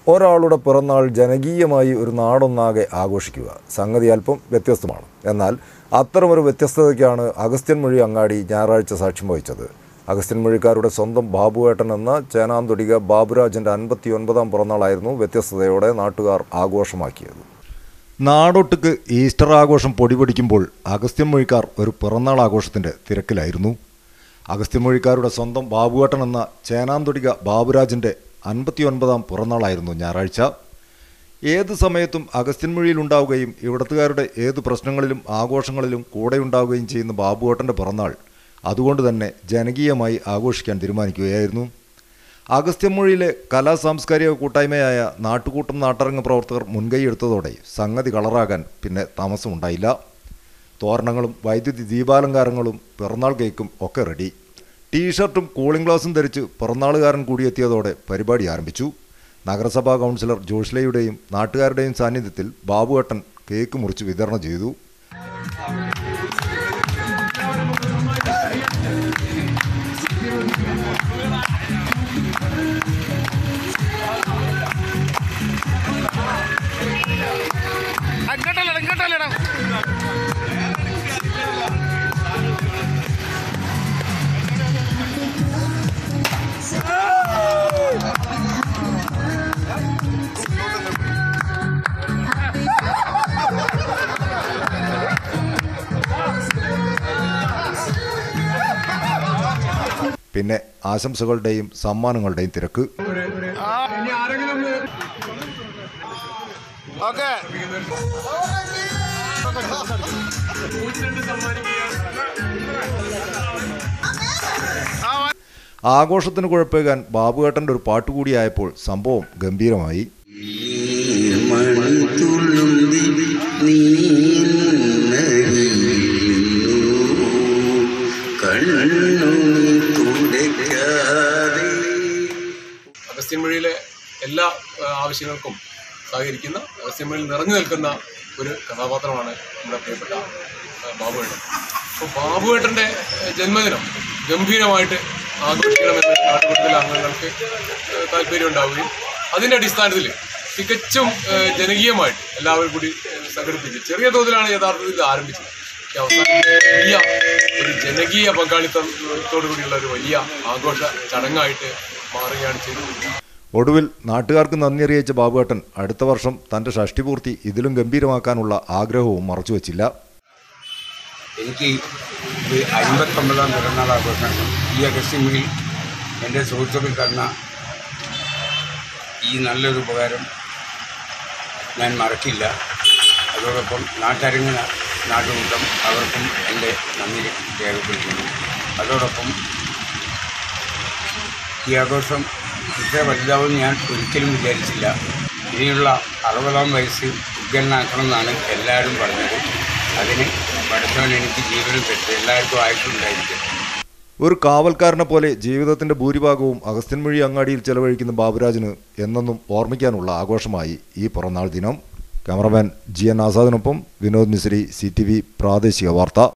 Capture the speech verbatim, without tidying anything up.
ഒരാളുടെ പിറന്നാൾ ജനകീയമായി ഒരു നാടൊന്നാകെ ആഘോഷിക്കുക സംഗതി അല്പം വ്യത്യസ്തമാണ്. എന്നാൽ അത്തരമൊരു വ്യത്യസ്തതയ്ക്കാണ് അഗസ്ത്യൻമൊഴി അങ്ങാടി ഞായറാഴ്ച സാക്ഷ്യം വഹിച്ചത്. അഗസ്ത്യൻമൊഴിക്കാരുടെ സ്വന്തം ബാബുവേട്ടൻ എന്ന ചേനാന്തൊടിക ബാബുരാജൻ്റെ അൻപത്തി ഒൻപതാം പിറന്നാളായിരുന്നു വ്യത്യസ്തതയോടെ നാട്ടുകാർ ആഘോഷമാക്കിയത്. നാടൊട്ടുക്ക് ഈസ്റ്റർ ആഘോഷം പൊടിപൊടിക്കുമ്പോൾ അഗസ്ത്യൻമൊഴിക്കാർ ഒരു പിറന്നാൾ ആഘോഷത്തിൻ്റെ തിരക്കിലായിരുന്നു. അഗസ്ത്യൻമൊഴിക്കാരുടെ സ്വന്തം ബാബുവേട്ടൻ എന്ന ചേനാന്തൊടിക ബാബുരാജൻ്റെ അൻപത്തി ഒൻപതാം പിറന്നാളായിരുന്നു ഞായറാഴ്ച. ഏത് സമയത്തും അഗസ്ത്യൻമൊഴിയിലുണ്ടാവുകയും ഇവിടത്തുകാരുടെ ഏത് പ്രശ്നങ്ങളിലും ആഘോഷങ്ങളിലും കൂടെയുണ്ടാവുകയും ചെയ്യുന്ന ബാബുവേട്ടൻ്റെ പിറന്നാൾ അതുകൊണ്ട് തന്നെ ജനകീയമായി ആഘോഷിക്കാൻ തീരുമാനിക്കുകയായിരുന്നു. അഗസ്ത്യൻമൊഴിയിലെ കലാ സാംസ്കാരിക കൂട്ടായ്മയായ നാട്ടുകൂട്ടം നാട്ടരങ്ങ് പ്രവർത്തകർ മുൻകൈയെടുത്തതോടെ സംഗതി കളറാകാൻ പിന്നെ താമസമുണ്ടായില്ല. തോരണങ്ങളും വൈദ്യുതി ദീപാലങ്കാരങ്ങളും പിറന്നാൾ കേക്കും ഒക്കെ റെഡി. ടീഷർട്ടും കൂളിംഗ് ഗ്ലാസും ധരിച്ച് പിറന്നാളുകാരൻ കൂടിയെത്തിയതോടെ പരിപാടി ആരംഭിച്ചു. നഗരസഭാ കൗൺസിലർ ജോഷ്ലയുടെയും നാട്ടുകാരുടെയും സാന്നിധ്യത്തിൽ ബാബുവേട്ടൻ കേക്ക് മുറിച്ച് വിതരണം ചെയ്തു. പിന്നെ ആശംസകളുടെയും സമ്മാനങ്ങളുടെയും തിരക്ക്. ആഘോഷത്തിന് കുഴപ്പേകാൻ ബാബുവേട്ടൻ്റെ ഒരു പാട്ടുകൂടിയായപ്പോൾ സംഭവം ഗംഭീരമായി. അഗസ്ത്യൻമൊഴിയിലെ എല്ലാ ആവശ്യങ്ങൾക്കും സഹകരിക്കുന്ന അഗസ്ത്യൻമൊഴിയിൽ നിറഞ്ഞു നിൽക്കുന്ന ഒരു കഥാപാത്രമാണ് നമ്മുടെ പ്രിയപ്പെട്ട ബാബുവേട്ടൻ. അപ്പോൾ ബാബുവേട്ടൻ്റെ ജന്മദിനം ഗംഭീരമായിട്ട് ആഘോഷിക്കണമെന്ന് നാട്ടുകൂട്ടത്തിലെ അംഗങ്ങൾക്ക് താല്പര്യം ഉണ്ടാവുകയും അതിൻ്റെ അടിസ്ഥാനത്തിൽ തികച്ചും ജനകീയമായിട്ട് എല്ലാവരും കൂടി സംഘടിപ്പിച്ച് ചെറിയ തോതിലാണ് യഥാർത്ഥത്തിൽ ഇത് ആരംഭിച്ചത്. അവസാനം വലിയ ഒരു ജനകീയ പങ്കാളിത്തത്തോടു കൂടിയുള്ള ഒരു വലിയ ആഘോഷ ചടങ്ങായിട്ട് മാറുകയാണ് ചെയ്തത്. ഒടുവിൽ നാട്ടുകാർക്ക് നന്ദി അറിയിച്ച ബാബുവേട്ടൻ അടുത്ത വർഷം തൻ്റെ ഷഷ്ടിപൂർത്തി ഇതിലും ഗംഭീരമാക്കാനുള്ള ആഗ്രഹവും മറച്ചുവെച്ചില്ല. എനിക്ക് ഇത് അൻപത്തൊമ്പതാം പിറന്നാൾ ആഘോഷമാണ്. ഈ അഗസ്ത്യൻമൊഴിയിൽ എൻ്റെ സുഹൃത്തുക്കൾ തന്ന ഈ നല്ലൊരു ഉപകാരം ഞാൻ മറക്കില്ല. അതോടൊപ്പം നാട്ടരങ്ങന നാട്ടുകൂട്ടം അവർക്കും എൻ്റെ നന്ദി രേഖപ്പെടുത്തുന്നു. അതോടൊപ്പം ഈ ആഘോഷം ഇത്ര വലുതാവുമെന്ന് ഞാൻ ഒരിക്കലും വിചാരിച്ചില്ല. ഇനിയുള്ള അറുപതാം വയസ്സ് ഉദ്ഘാടനമാക്കണമെന്നാണ് എല്ലാവരും പറഞ്ഞത്. അതിന് പഠിത്തവൻ എനിക്ക് ജീവനം പെട്ടു. എല്ലാവർക്കും ആയിട്ടുണ്ടായിരിക്കും. ഒരു കാവൽക്കാരനെ പോലെ ജീവിതത്തിൻ്റെ ഭൂരിഭാഗവും അഗസ്ത്യൻമൊഴി അങ്ങാടിയിൽ ചെലവഴിക്കുന്ന ബാബുരാജിന് എന്നെന്നും ഓർമ്മിക്കാനുള്ള ആഘോഷമായി ഈ പിറന്നാൾ ദിനം. ക്യാമറമാൻ ജി എൻ ആസാദിനൊപ്പം Vinod Mishri, C T V പ്രാദേശിക വാർത്ത.